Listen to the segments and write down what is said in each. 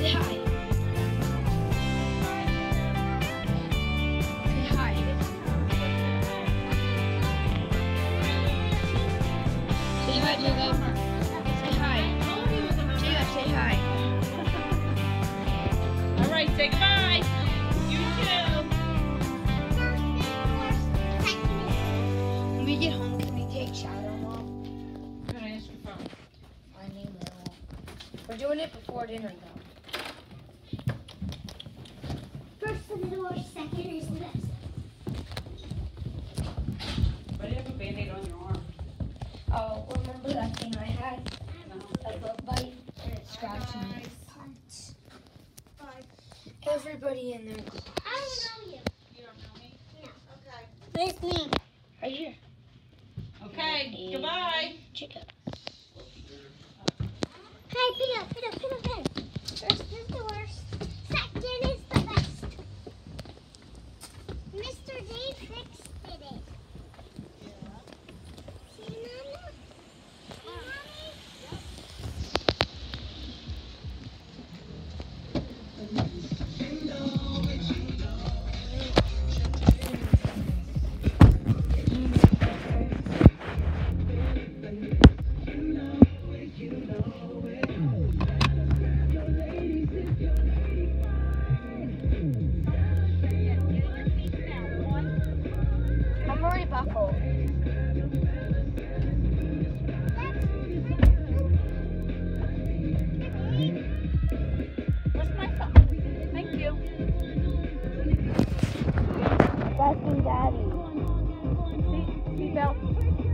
Jacob. Say hi. Jacob, say hi. All right, say goodbye. You too. When we get home, can we take Shadow Mom? I'm gonna ask your phone. I need Lil. We're doing it before dinner, though. First to the door, second is the best. Why do you have a Band-Aid on your arm? Oh, remember that thing I had? A bug bite, and it scratched me. Everybody in their class. I don't know you. You don't know me? No. Okay. Nice name. Right here. Okay, goodbye. Jacob. Hey, Peter. First is the worst. Second is the best. Mr. Dave fixed it. See, Mama? I'm already buckled. Where's my phone? Thank you. That's my daddy. Seatbelt.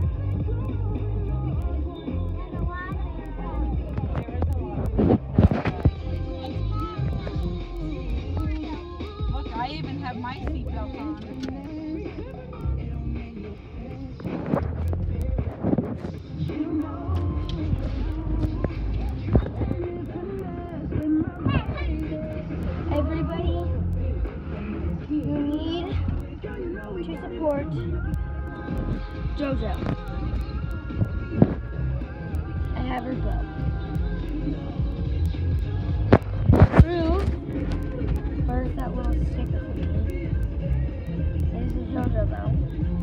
Look, I even have my seatbelt on. Everybody, you need to support JoJo. I have her book. Proof, where's that little sticker for me? There's the JoJo bell.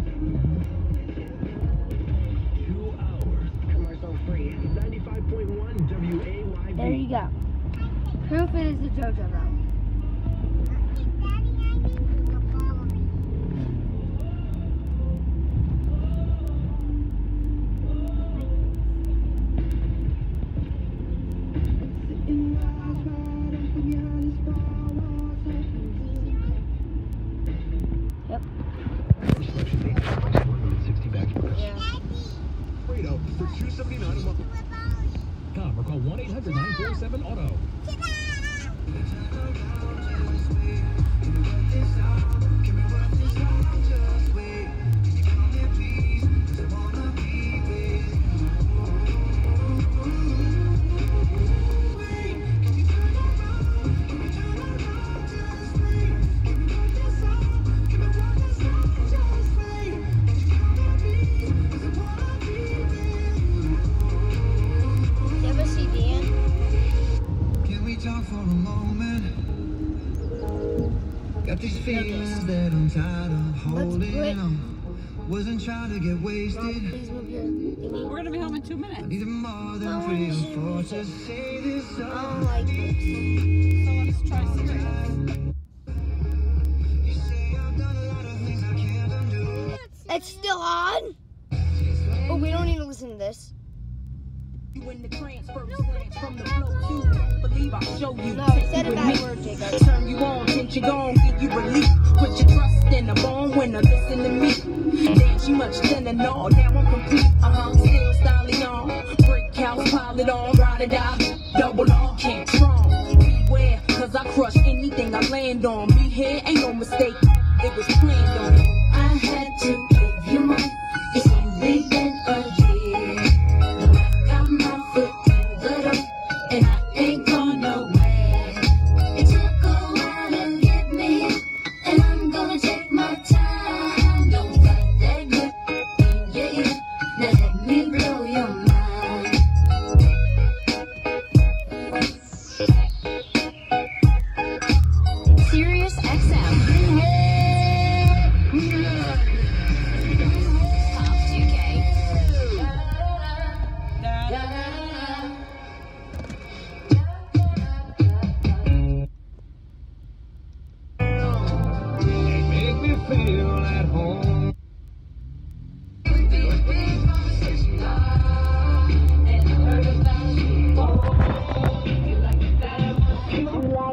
2 hours commercial free. 95.1 WAYV. There you go. Proof it is the JoJo bell. Yep. Selection 8 packs, 160 bags per customer. Yeah. Fredo for $2.79 a month. Or call 1-800-947-AUTO. You ever see Dan? Can we talk for a moment? Got these feelings that I'm tired of holding quit. on. Wasn't trying to get wasted. Please move your thingy. We're gonna be home in 2 I minutes. needed more than 3 or 4 to say this I all. don't like this. So let's try serious. You say I've done a lot of things I can't undo. It's still on? Oh, we don't need to listen to this. You in the transfer slant from the flow too. Believe I'll show you. No, Take said you a with bad me. word, Jacob. Turn you on, think you gon' give you relief. Put your trust in a born winner, listen to me. Damn, she much thinner, no, now I'm complete. Still styling on. Brick house, pile it on. Ride it out, double on, can't strong. Beware, cause I crush anything I land on. Me here ain't no mistake, it was planned on. I had to give you my. It's only been a year. Now I got my foot in the door, and I ain't going nowhere. It took a while to get me, and I'm gonna take my time. Don't fight that good thing, yeah. Now let me blow your mind.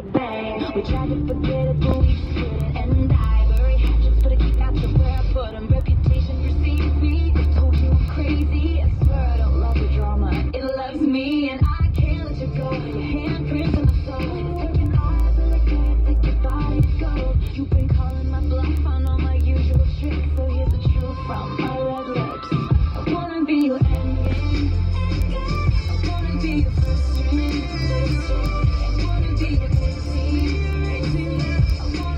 Big Bang. We tried to forget it, but we just couldn't. And I bury hatchets, but I keep after where I put 'em. Reputation precedes me. They told you I'm crazy. I swear I don't love the drama. It loves me, and I can't let you go. Your handprints on my soul. It's taking eyes and the good, take your body's gold. You've been calling my bluff on all my usual tricks, so here's the truth from my red lips. I wanna be your ending. I wanna be your first string. I wanna be your 18. I wanna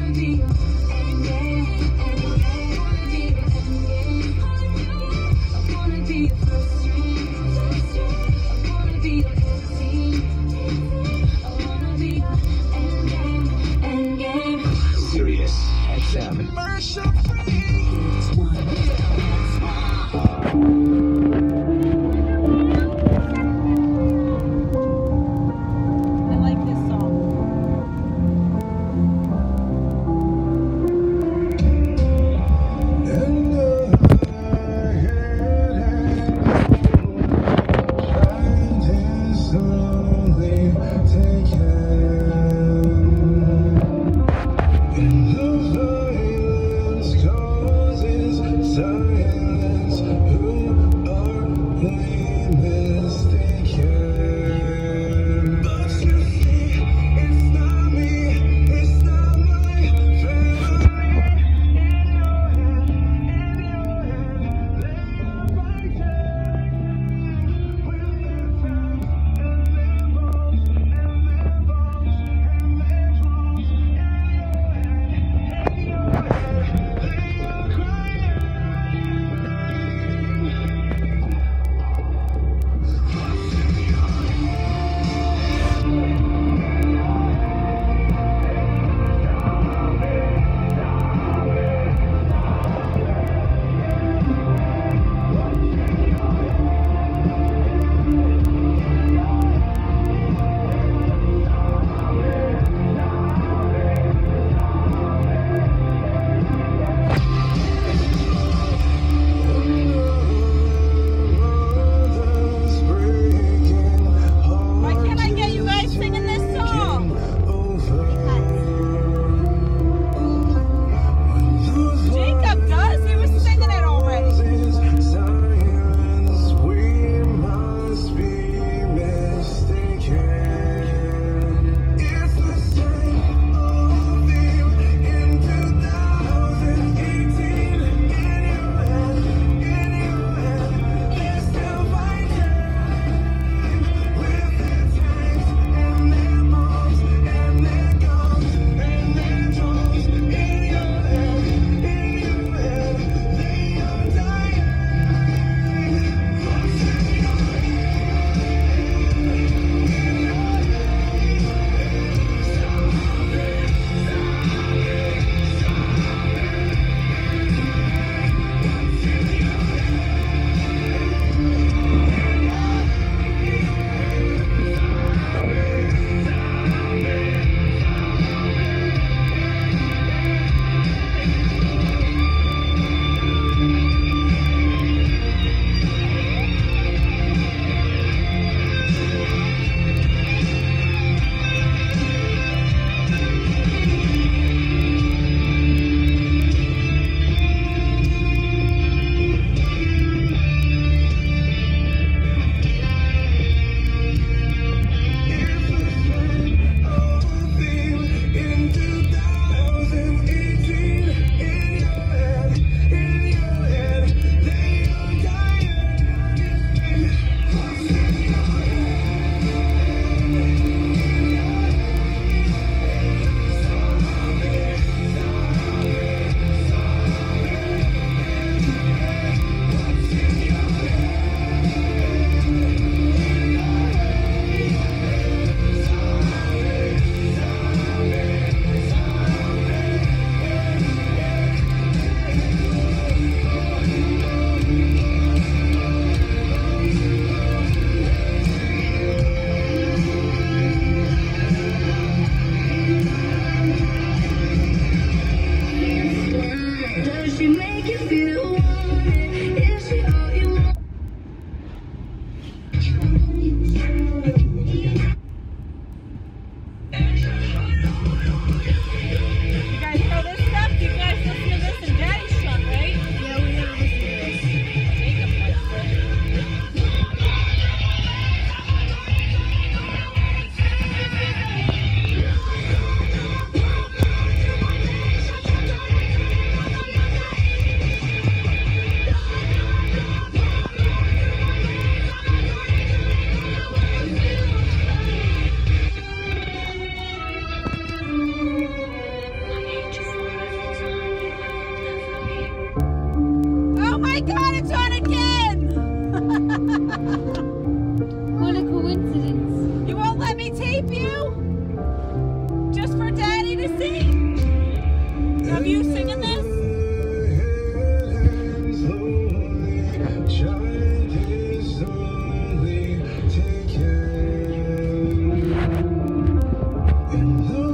Who